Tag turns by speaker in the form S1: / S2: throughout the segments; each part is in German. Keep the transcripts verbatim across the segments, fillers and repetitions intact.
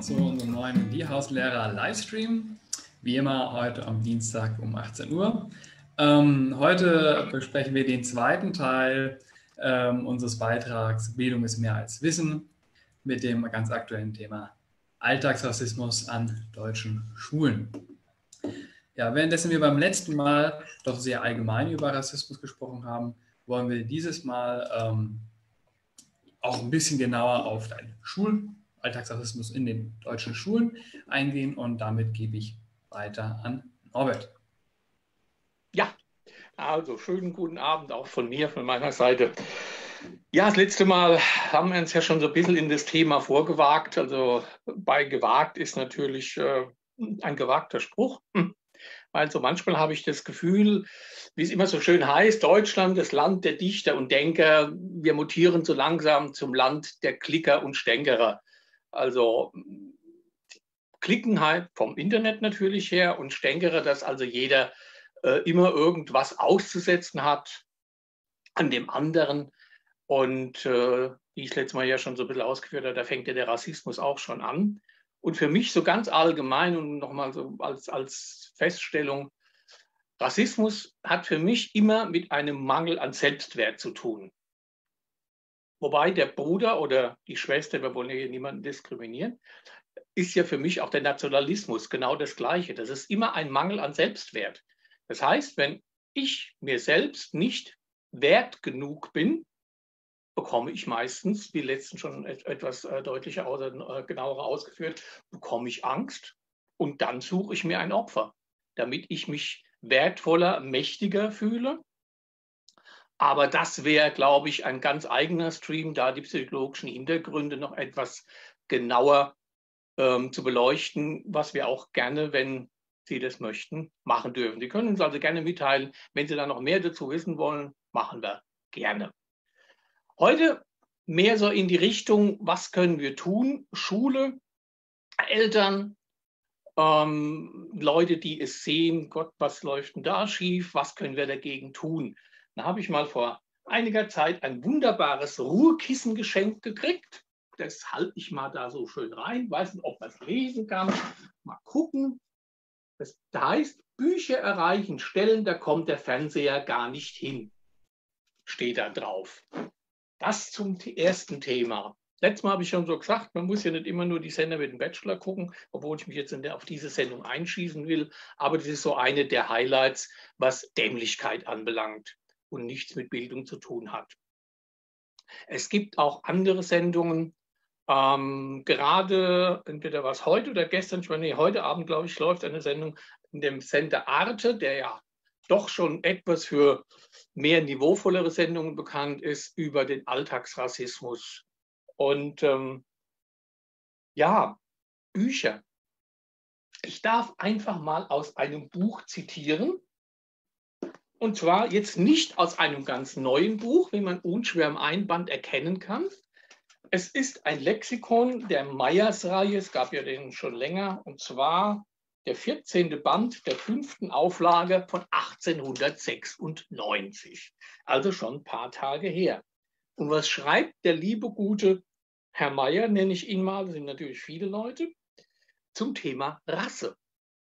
S1: zu unserem neuen Die-Hauslehrer-Livestream. Wie immer heute am Dienstag um achtzehn Uhr. Ähm, heute besprechen wir den zweiten Teil ähm, unseres Beitrags Bildung ist mehr als Wissen mit dem ganz aktuellen Thema Alltagsrassismus an deutschen Schulen. Ja, währenddessen wir beim letzten Mal doch sehr allgemein über Rassismus gesprochen haben, wollen wir dieses Mal ähm, auch ein bisschen genauer auf den Schulalltagsrassismus in den deutschen Schulen eingehen und damit gebe ich weiter an Norbert.
S2: Ja, also schönen guten Abend auch von mir, von meiner Seite. Ja, das letzte Mal haben wir uns ja schon so ein bisschen in das Thema vorgewagt. Also bei gewagt ist natürlich äh, ein gewagter Spruch. Also manchmal habe ich das Gefühl, wie es immer so schön heißt, Deutschland, das Land der Dichter und Denker, wir mutieren so langsam zum Land der Klicker und Stänkerer. Also Klicken halt vom Internet natürlich her und Stänkerer, dass also jeder äh, immer irgendwas auszusetzen hat an dem anderen. Und äh, wie ich letztes Mal ja schon so ein bisschen ausgeführt habe, da fängt ja der Rassismus auch schon an. Und für mich so ganz allgemein und nochmal so als, als Feststellung, Rassismus hat für mich immer mit einem Mangel an Selbstwert zu tun. Wobei der Bruder oder die Schwester, wir wollen ja hier niemanden diskriminieren, ist ja für mich auch der Nationalismus genau das Gleiche. Das ist immer ein Mangel an Selbstwert. Das heißt, wenn ich mir selbst nicht wert genug bin, bekomme ich meistens, wie letztens schon etwas deutlicher oder genauer ausgeführt, bekomme ich Angst und dann suche ich mir ein Opfer, damit ich mich wertvoller, mächtiger fühle. Aber das wäre, glaube ich, ein ganz eigener Stream, da die psychologischen Hintergründe noch etwas genauer ähm, zu beleuchten, was wir auch gerne, wenn Sie das möchten, machen dürfen. Sie können uns also gerne mitteilen, wenn Sie da noch mehr dazu wissen wollen, machen wir gerne. Heute mehr so in die Richtung, was können wir tun? Schule, Eltern, ähm, Leute, die es sehen, Gott, was läuft denn da schief? Was können wir dagegen tun? Da habe ich mal vor einiger Zeit ein wunderbares Ruhekissen geschenkt gekriegt. Das halte ich mal da so schön rein. Weiß nicht, ob man es lesen kann. Mal gucken. Das heißt, Bücher erreichen Stellen, da kommt der Fernseher gar nicht hin. Steht da drauf. Das zum ersten Thema. Letztes Mal habe ich schon so gesagt, man muss ja nicht immer nur die Sender mit dem Bachelor gucken, obwohl ich mich jetzt in der, auf diese Sendung einschießen will. Aber das ist so eine der Highlights, was Dämlichkeit anbelangt und nichts mit Bildung zu tun hat. Es gibt auch andere Sendungen. Ähm, gerade, entweder war es heute oder gestern, ich meine, nee, heute Abend, glaube ich, läuft eine Sendung in dem Sender Arte, der ja doch schon etwas für mehr niveauvollere Sendungen bekannt ist, über den Alltagsrassismus. Und ähm, ja, Bücher. Ich darf einfach mal aus einem Buch zitieren. Und zwar jetzt nicht aus einem ganz neuen Buch, wie man unschwer im Einband erkennen kann. Es ist ein Lexikon der Meyers-Reihe, es gab ja den schon länger, und zwar der vierzehnte Band der fünften Auflage von achtzehnhundertsechsundneunzig. Also schon ein paar Tage her. Und was schreibt der liebe, gute Herr Meyer, nenne ich ihn mal, das sind natürlich viele Leute, zum Thema Rasse.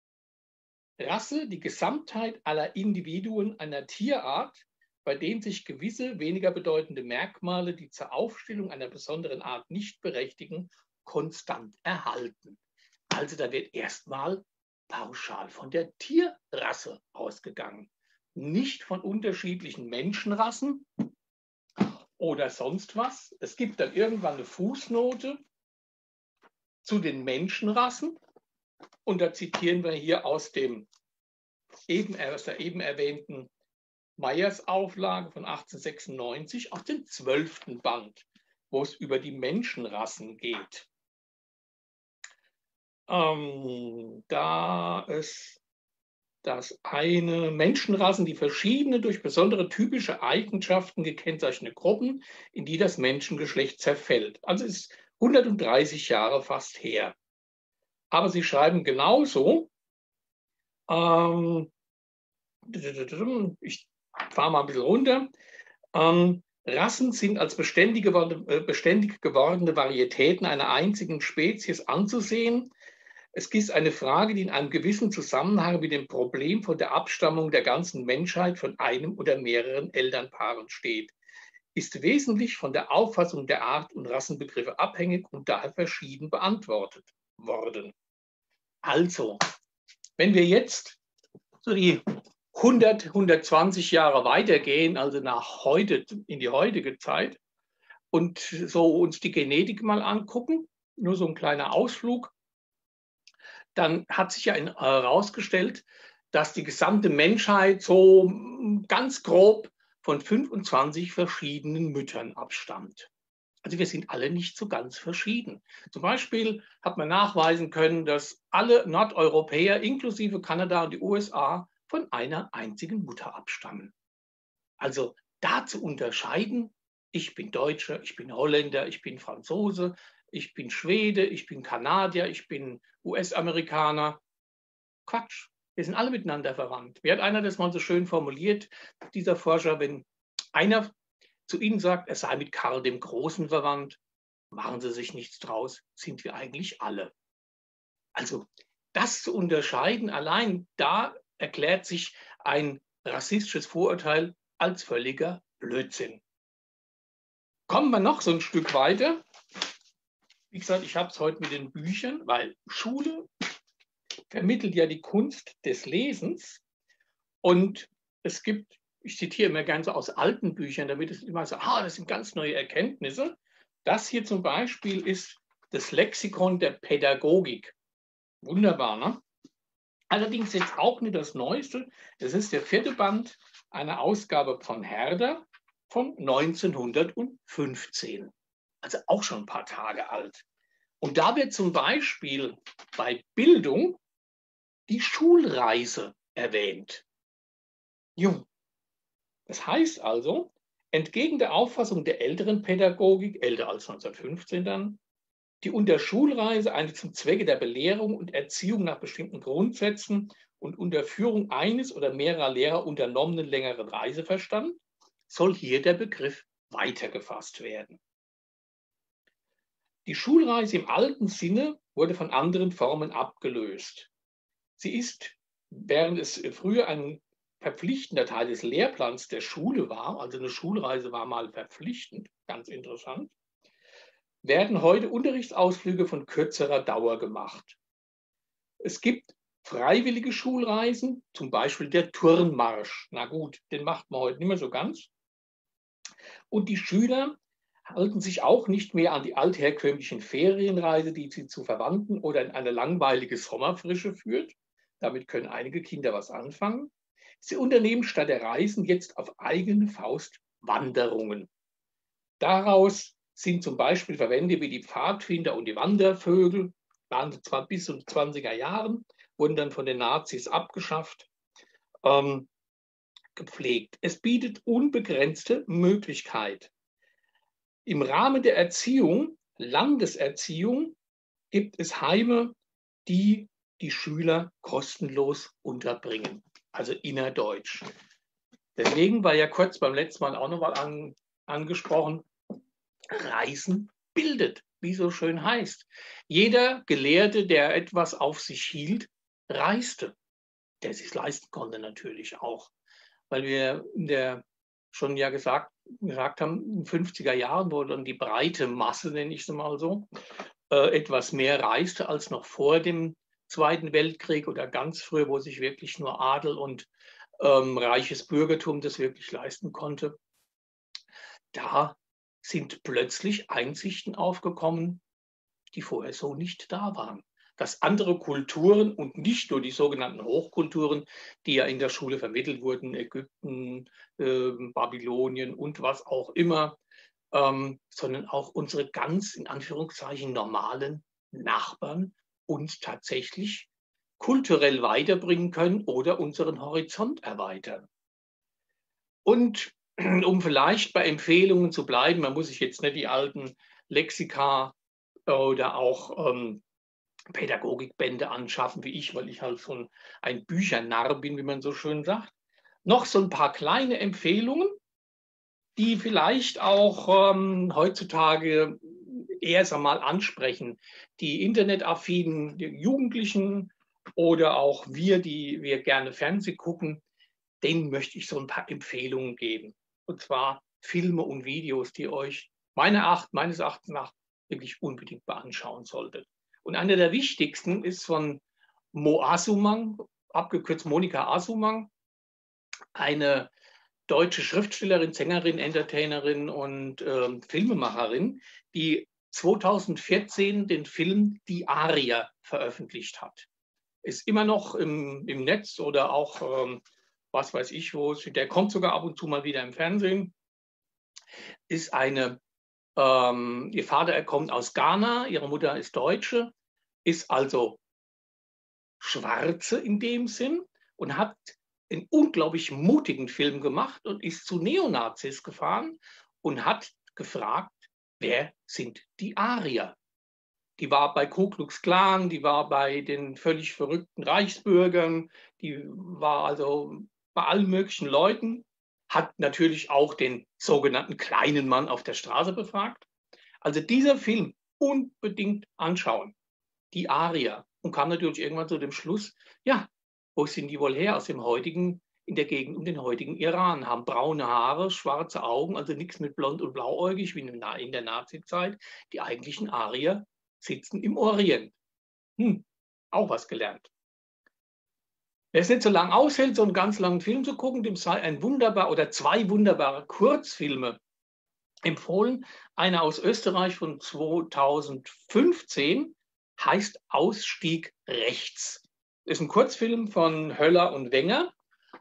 S2: Rasse, die Gesamtheit aller Individuen einer Tierart, bei denen sich gewisse weniger bedeutende Merkmale, die zur Aufstellung einer besonderen Art nicht berechtigen, konstant erhalten. Also da wird erstmal pauschal von der Tierrasse ausgegangen, nicht von unterschiedlichen Menschenrassen oder sonst was. Es gibt dann irgendwann eine Fußnote zu den Menschenrassen und da zitieren wir hier aus, dem eben, aus der eben erwähnten Meyers Auflage von achtzehnhundertsechsundneunzig aus dem zwölften Band, wo es über die Menschenrassen geht. Ähm, da ist das eine Menschenrassen, die verschiedene durch besondere typische Eigenschaften gekennzeichnete Gruppen, in die das Menschengeschlecht zerfällt. Also ist hundertdreißig Jahre fast her. Aber sie schreiben genauso, ähm, ich fahre mal ein bisschen runter, ähm, Rassen sind als beständig gewordene, äh, beständig gewordene Varietäten einer einzigen Spezies anzusehen. Es ist eine Frage, die in einem gewissen Zusammenhang mit dem Problem von der Abstammung der ganzen Menschheit von einem oder mehreren Elternpaaren steht, ist wesentlich von der Auffassung der Art- und Rassenbegriffe abhängig und daher verschieden beantwortet worden. Also, wenn wir jetzt so die hundert, hundertzwanzig Jahre weitergehen, also nach heute, in die heutige Zeit, und so uns die Genetik mal angucken, nur so ein kleiner Ausflug, dann hat sich ja herausgestellt, dass die gesamte Menschheit so ganz grob von fünfundzwanzig verschiedenen Müttern abstammt. Also wir sind alle nicht so ganz verschieden. Zum Beispiel hat man nachweisen können, dass alle Nordeuropäer inklusive Kanada und die U S A von einer einzigen Mutter abstammen. Also da zu unterscheiden, ich bin Deutscher, ich bin Holländer, ich bin Franzose, ich bin Schwede, ich bin Kanadier, ich bin U S-Amerikaner. Quatsch, wir sind alle miteinander verwandt. Wie hat einer das mal so schön formuliert, dieser Forscher, wenn einer zu Ihnen sagt, er sei mit Karl dem Großen verwandt, machen Sie sich nichts draus, sind wir eigentlich alle. Also das zu unterscheiden, allein da erklärt sich ein rassistisches Vorurteil als völliger Blödsinn. Kommen wir noch so ein Stück weiter. Wie gesagt, ich habe es heute mit den Büchern, weil Schule vermittelt ja die Kunst des Lesens. Und es gibt, ich zitiere immer gerne so aus alten Büchern, damit es immer so, ah, das sind ganz neue Erkenntnisse. Das hier zum Beispiel ist das Lexikon der Pädagogik. Wunderbar, ne? Allerdings jetzt auch nicht das Neueste. Das ist der vierte Band einer Ausgabe von Herder von neunzehnhundertfünfzehn. Also auch schon ein paar Tage alt. Und da wird zum Beispiel bei Bildung die Schulreise erwähnt. Jung. Das heißt also, entgegen der Auffassung der älteren Pädagogik, älter als neunzehnhundertfünfzehn dann, die unter Schulreise eine zum Zwecke der Belehrung und Erziehung nach bestimmten Grundsätzen und unter Führung eines oder mehrerer Lehrer unternommenen längeren Reise verstanden, soll hier der Begriff weitergefasst werden. Die Schulreise im alten Sinne wurde von anderen Formen abgelöst. Sie ist, während es früher ein verpflichtender Teil des Lehrplans der Schule war, also eine Schulreise war mal verpflichtend, ganz interessant, werden heute Unterrichtsausflüge von kürzerer Dauer gemacht. Es gibt freiwillige Schulreisen, zum Beispiel der Turnmarsch. Na gut, den macht man heute nicht mehr so ganz. Und die Schüler halten sich auch nicht mehr an die altherkömmlichen Ferienreise, die sie zu Verwandten oder in eine langweilige Sommerfrische führt. Damit können einige Kinder was anfangen. Sie unternehmen statt der Reisen jetzt auf eigene Faust Wanderungen. Daraus sind zum Beispiel Verbände wie die Pfadfinder und die Wandervögel, waren sie zwar bis zu den zwanziger Jahren, wurden dann von den Nazis abgeschafft, ähm, gepflegt. Es bietet unbegrenzte Möglichkeit. Im Rahmen der Erziehung, Landeserziehung, gibt es Heime, die die Schüler kostenlos unterbringen, also innerdeutsch. Deswegen war ja kurz beim letzten Mal auch noch mal an, angesprochen, Reisen bildet, wie so schön heißt. Jeder Gelehrte, der etwas auf sich hielt, reiste. Der sich leisten konnte natürlich auch, weil wir in der schon ja gesagt, gesagt haben, in den fünfziger Jahren, wo dann die breite Masse, nenne ich es mal so, äh, etwas mehr reiste als noch vor dem Zweiten Weltkrieg oder ganz früh, wo sich wirklich nur Adel und ähm, reiches Bürgertum das wirklich leisten konnte. Da sind plötzlich Einsichten aufgekommen, die vorher so nicht da waren. Dass andere Kulturen und nicht nur die sogenannten Hochkulturen, die ja in der Schule vermittelt wurden, Ägypten, äh, Babylonien und was auch immer, ähm, sondern auch unsere ganz in Anführungszeichen normalen Nachbarn uns tatsächlich kulturell weiterbringen können oder unseren Horizont erweitern. Und um vielleicht bei Empfehlungen zu bleiben, man muss sich jetzt nicht die alten Lexika oder auch ähm, Pädagogikbände anschaffen wie ich, weil ich halt so ein, ein Büchernarr bin, wie man so schön sagt. Noch so ein paar kleine Empfehlungen, die vielleicht auch ähm, heutzutage erst einmal ansprechen. Die internetaffinen die Jugendlichen oder auch wir, die wir gerne Fernsehen gucken, denen möchte ich so ein paar Empfehlungen geben. Und zwar Filme und Videos, die euch meiner Acht, meines Erachtens nach wirklich unbedingt mal anschauen solltet. Und einer der wichtigsten ist von Mo Asumang, abgekürzt Monika Asumang, eine deutsche Schriftstellerin, Sängerin, Entertainerin und äh, Filmemacherin, die zweitausendvierzehn den Film Die Arier veröffentlicht hat. Ist immer noch im, im Netz oder auch, ähm, was weiß ich wo, der kommt sogar ab und zu mal wieder im Fernsehen. Ist eine, ähm, ihr Vater er kommt aus Ghana, ihre Mutter ist Deutsche, ist also Schwarze in dem Sinn und hat einen unglaublich mutigen Film gemacht und ist zu Neonazis gefahren und hat gefragt, wer sind die Arier? Die war bei Ku Klux Klan, die war bei den völlig verrückten Reichsbürgern, die war also bei allen möglichen Leuten, hat natürlich auch den sogenannten kleinen Mann auf der Straße befragt. Also dieser Film unbedingt anschauen, die Arier. Und kam natürlich irgendwann zu dem Schluss, ja, wo sind die wohl her? Aus dem heutigen, in der Gegend um den heutigen Iran, haben braune Haare, schwarze Augen, also nichts mit blond und blauäugig wie in der Nazi-Zeit. Die eigentlichen Arier sitzen im Orient. Hm, auch was gelernt. Wer es nicht so lange aushält, so einen ganz langen Film zu gucken, dem sei ein wunderbar oder zwei wunderbare Kurzfilme empfohlen. Einer aus Österreich von zweitausendfünfzehn heißt Ausstieg rechts. Ist ein Kurzfilm von Höller und Wenger.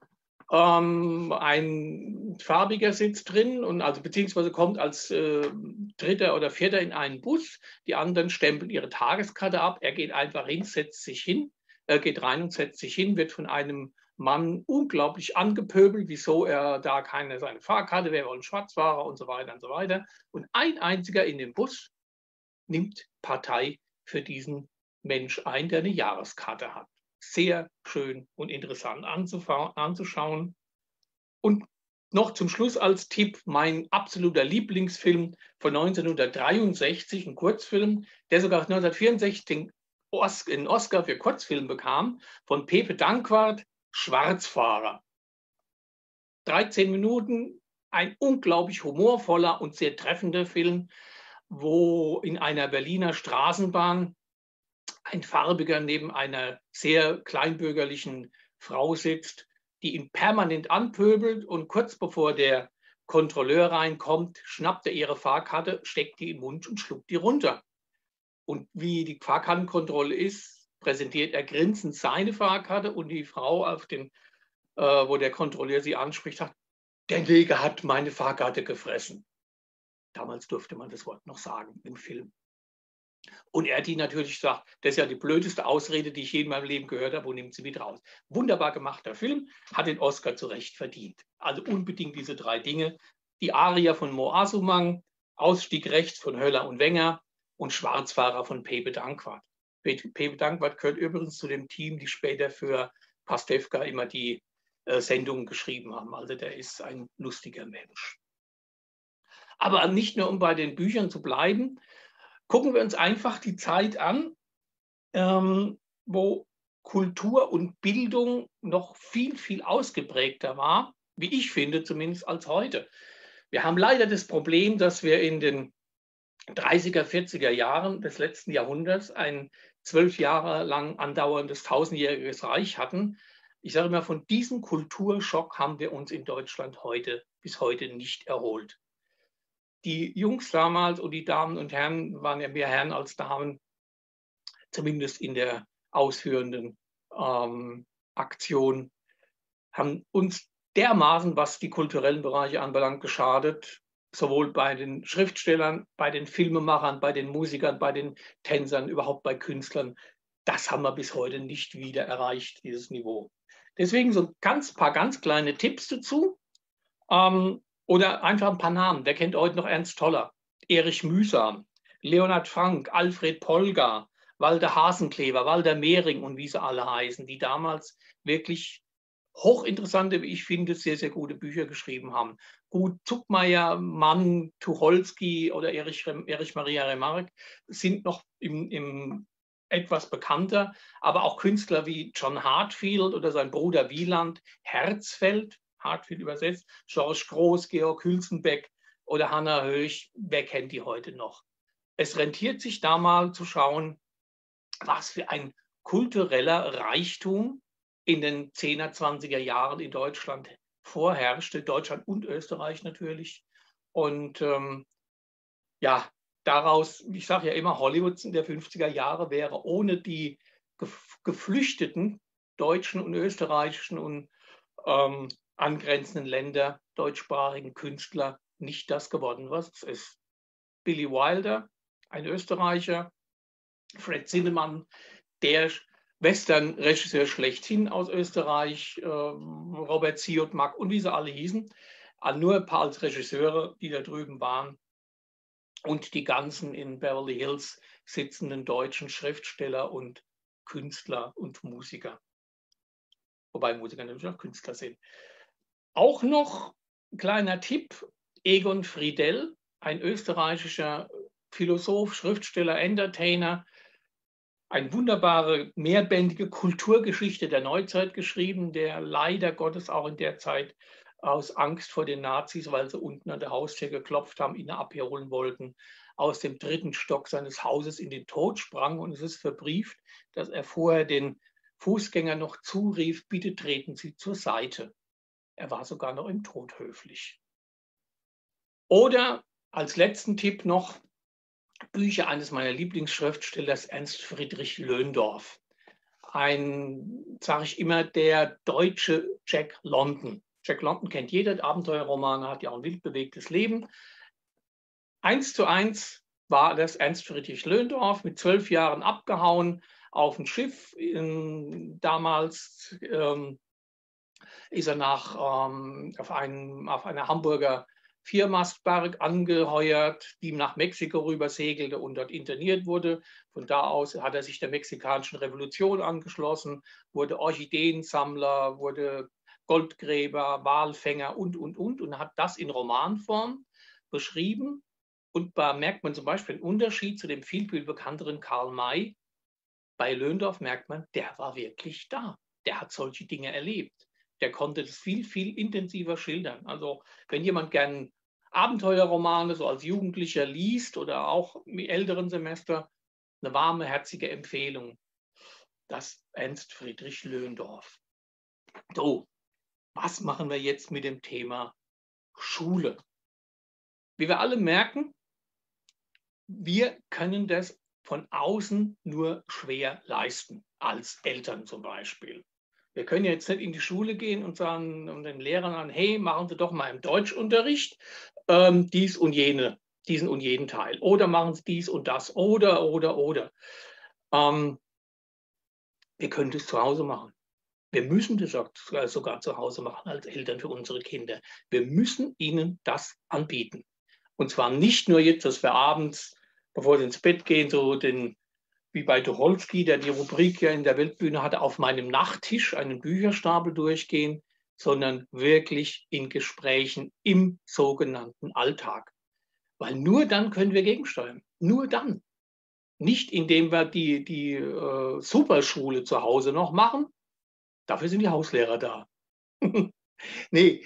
S2: Ähm, ein Farbiger sitzt drin und also beziehungsweise kommt als äh, Dritter oder Vierter in einen Bus. Die anderen stempeln ihre Tageskarte ab. Er geht einfach hin, setzt sich hin, äh, geht rein und setzt sich hin, wird von einem Mann unglaublich angepöbelt, wieso er da keine seine Fahrkarte, wer wohl ein Schwarzfahrer und so weiter und so weiter. Und ein einziger in dem Bus nimmt Partei für diesen Mensch ein, der eine Jahreskarte hat. Sehr schön und interessant anzuschauen. Und noch zum Schluss als Tipp mein absoluter Lieblingsfilm von neunzehnhundertdreiundsechzig, ein Kurzfilm, der sogar neunzehnhundertvierundsechzig einen Oscar für Kurzfilm bekam, von Pepe Danquart, Schwarzfahrer. dreizehn Minuten, ein unglaublich humorvoller und sehr treffender Film, wo in einer Berliner Straßenbahn ein Farbiger neben einer sehr kleinbürgerlichen Frau sitzt, die ihn permanent anpöbelt und kurz bevor der Kontrolleur reinkommt, schnappt er ihre Fahrkarte, steckt die im Mund und schluckt die runter. Und wie die Fahrkartenkontrolle ist, präsentiert er grinsend seine Fahrkarte und die Frau, auf den, äh, wo der Kontrolleur sie anspricht, sagt, der Neger hat meine Fahrkarte gefressen. Damals durfte man das Wort noch sagen im Film. Und er die natürlich sagt, das ist ja die blödeste Ausrede, die ich je in meinem Leben gehört habe, und nimmt sie mit raus. Wunderbar gemachter Film, hat den Oscar zu Recht verdient. Also unbedingt diese drei Dinge. Die Arier von Mo Asumang, Ausstieg rechts von Höller und Wenger und Schwarzfahrer von Pepe Danquart. Pepe Danquart gehört übrigens zu dem Team, die später für Pastewka immer die äh, Sendungen geschrieben haben. Also der ist ein lustiger Mensch. Aber nicht nur, um bei den Büchern zu bleiben, gucken wir uns einfach die Zeit an, ähm, wo Kultur und Bildung noch viel, viel ausgeprägter war, wie ich finde zumindest, als heute. Wir haben leider das Problem, dass wir in den dreißiger, vierziger Jahren des letzten Jahrhunderts ein zwölf Jahre lang andauerndes tausendjähriges Reich hatten. Ich sage immer, von diesem Kulturschock haben wir uns in Deutschland heute bis heute nicht erholt. Die Jungs damals und die Damen und Herren waren ja mehr Herren als Damen, zumindest in der ausführenden ähm, Aktion, haben uns dermaßen, was die kulturellen Bereiche anbelangt, geschadet, sowohl bei den Schriftstellern, bei den Filmemachern, bei den Musikern, bei den Tänzern, überhaupt bei Künstlern. Das haben wir bis heute nicht wieder erreicht, dieses Niveau. Deswegen so ein ganz, paar ganz kleine Tipps dazu. Ähm, Oder einfach ein paar Namen. Wer kennt heute noch Ernst Toller? Erich Mühsam, Leonhard Frank, Alfred Polgar, Walter Hasenkleber, Walter Mehring und wie sie alle heißen, die damals wirklich hochinteressante, wie ich finde, sehr, sehr gute Bücher geschrieben haben. Gut, Zuckmayer, Mann, Tucholsky oder Erich, Erich Maria Remarque sind noch im, im etwas bekannter, aber auch Künstler wie John Heartfield oder sein Bruder Wieland, Herzfeld, Heartfield übersetzt, Georges Groß, Georg Hülsenbeck oder Hannah Höch, wer kennt die heute noch? Es rentiert sich da mal zu schauen, was für ein kultureller Reichtum in den zehner, zwanziger Jahren in Deutschland vorherrschte, Deutschland und Österreich natürlich. Und ähm, ja, daraus, ich sage ja immer, Hollywood in der fünfziger Jahre wäre ohne die geflüchteten deutschen und österreichischen und ähm, angrenzenden Länder, deutschsprachigen Künstler, nicht das geworden, was es ist. Billy Wilder, ein Österreicher, Fred Zinnemann, der Western-Regisseur schlechthin aus Österreich, äh, Robert Siodmak und wie sie alle hießen, nur ein paar als Regisseure, die da drüben waren, und die ganzen in Beverly Hills sitzenden deutschen Schriftsteller und Künstler und Musiker. Wobei Musiker natürlich auch Künstler sind. Auch noch ein kleiner Tipp, Egon Friedell, ein österreichischer Philosoph, Schriftsteller, Entertainer, eine wunderbare, mehrbändige Kulturgeschichte der Neuzeit geschrieben, der leider Gottes auch in der Zeit aus Angst vor den Nazis, weil sie unten an der Haustür geklopft haben, ihn abholen wollten, aus dem dritten Stock seines Hauses in den Tod sprang. Und es ist verbrieft, dass er vorher den Fußgänger noch zurief, bitte treten Sie zur Seite. Er war sogar noch im Tod höflich. Oder als letzten Tipp noch Bücher eines meiner Lieblingsschriftstellers, Ernst Friedrich Löndorf. Ein, sage ich immer, der deutsche Jack London. Jack London kennt jeder, Abenteuerromane, hat ja auch ein wildbewegtes Leben. Eins zu eins war das Ernst Friedrich Löndorf, mit zwölf Jahren abgehauen auf ein Schiff. In, damals ähm, ist er nach, ähm, auf, einen, auf einer Hamburger Viermastbark angeheuert, die nach Mexiko rüber segelte und dort interniert wurde. Von da aus hat er sich der mexikanischen Revolution angeschlossen, wurde Orchideensammler, wurde Goldgräber, Walfänger und, und, und und hat das in Romanform beschrieben. Und da merkt man zum Beispiel einen Unterschied zu dem viel, viel bekannteren Karl May. Bei Löndorf merkt man, der war wirklich da. Der hat solche Dinge erlebt. Der konnte das viel, viel intensiver schildern. Also wenn jemand gern Abenteuerromane so als Jugendlicher liest oder auch im älteren Semester, eine warme, herzige Empfehlung. Das Ernst Friedrich Löndorf. So, was machen wir jetzt mit dem Thema Schule? Wie wir alle merken, wir können das von außen nur schwer leisten, als Eltern zum Beispiel. Wir können jetzt nicht in die Schule gehen und sagen und den Lehrern an, hey, machen Sie doch mal im Deutschunterricht ähm, dies und jene, diesen und jeden Teil. Oder machen Sie dies und das. Oder, oder, oder. Ähm, wir können das zu Hause machen. Wir müssen das sogar zu Hause machen als Eltern für unsere Kinder. Wir müssen ihnen das anbieten. Und zwar nicht nur jetzt, dass wir abends, bevor sie ins Bett gehen, so den wie bei Tucholsky, der die Rubrik ja in der Weltbühne hatte, auf meinem Nachttisch einen Bücherstapel durchgehen, sondern wirklich in Gesprächen im sogenannten Alltag. Weil nur dann können wir gegensteuern. Nur dann. Nicht indem wir die, die äh, Superschule zu Hause noch machen. Dafür sind die Hauslehrer da. Nee,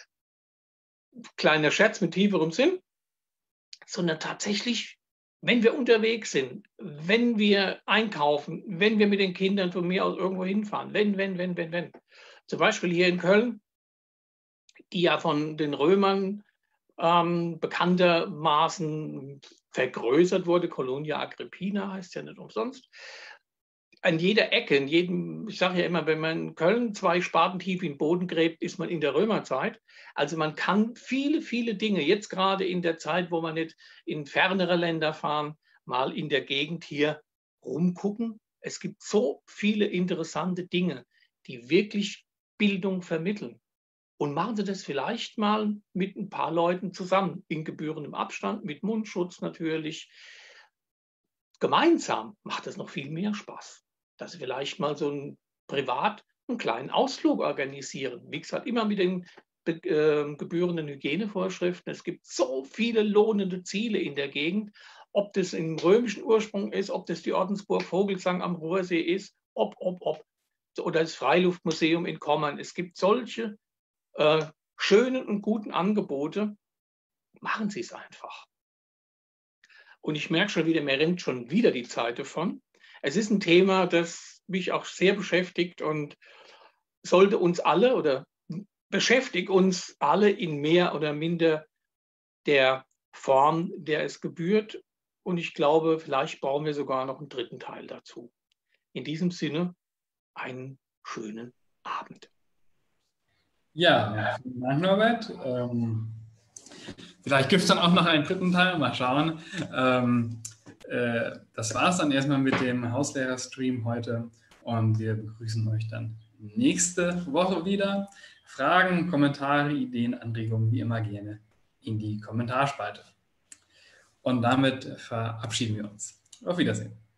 S2: kleiner Scherz mit tieferem Sinn, sondern tatsächlich, wenn wir unterwegs sind, wenn wir einkaufen, wenn wir mit den Kindern von mir aus irgendwo hinfahren, wenn, wenn, wenn, wenn, wenn. Zum Beispiel hier in Köln, die ja von den Römern ähm, bekanntermaßen vergrößert wurde, Colonia Agrippina heißt ja nicht umsonst. An jeder Ecke, in jedem, ich sage ja immer, wenn man in Köln zwei Spaten tief in den Boden gräbt, ist man in der Römerzeit. Also man kann viele, viele Dinge, jetzt gerade in der Zeit, wo man nicht in fernere Länder fahren, mal in der Gegend hier rumgucken. Es gibt so viele interessante Dinge, die wirklich Bildung vermitteln. Und machen Sie das vielleicht mal mit ein paar Leuten zusammen, in gebührendem Abstand, mit Mundschutz natürlich. Gemeinsam macht es noch viel mehr Spaß. Dass Sie vielleicht mal so ein privat einen kleinen Ausflug organisieren. Wie gesagt, immer mit den äh, gebührenden Hygienevorschriften. Es gibt so viele lohnende Ziele in der Gegend, ob das im römischen Ursprung ist, ob das die Ordensburg Vogelsang am Ruhrsee ist, ob, ob, ob, oder das Freiluftmuseum in Kommern. Es gibt solche äh, schönen und guten Angebote. Machen Sie es einfach. Und ich merke schon wieder, mir rennt schon wieder die Zeit davon. Es ist ein Thema, das mich auch sehr beschäftigt und sollte uns alle oder beschäftigt uns alle in mehr oder minder der Form, der es gebührt. Und ich glaube, vielleicht brauchen wir sogar noch einen dritten Teil dazu. In diesem Sinne, einen schönen Abend.
S1: Ja, vielen Dank, Norbert. Ähm, vielleicht gibt es dann auch noch einen dritten Teil, mal schauen. Ähm, äh, das war es dann erstmal mit dem Hauslehrer-Stream heute und wir begrüßen euch dann nächste Woche wieder. Fragen, Kommentare, Ideen, Anregungen, wie immer gerne in die Kommentarspalte. Und damit verabschieden wir uns. Auf Wiedersehen.